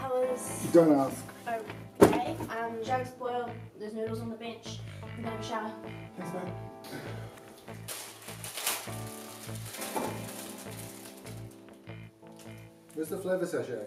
colours. Don't ask. Okay. Jag's boiled. There's noodles on the bench. I'm gonna have a shower. Thanks, mate. Where's the flavour sachet?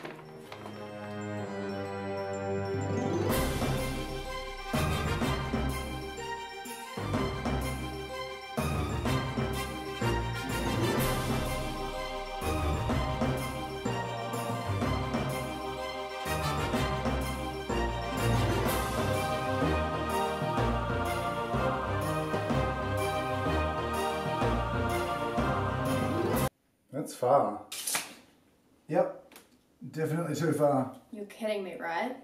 That's far. Yep, definitely too far. You're kidding me, right?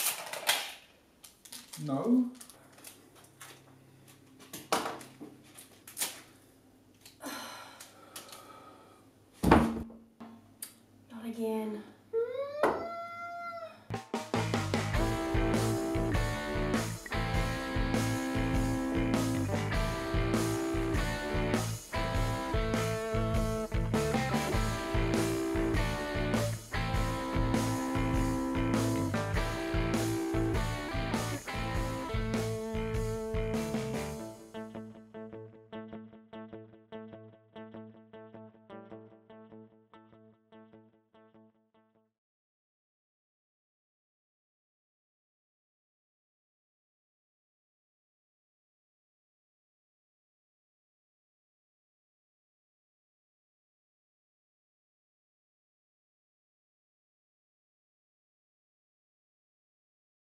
No. Not again.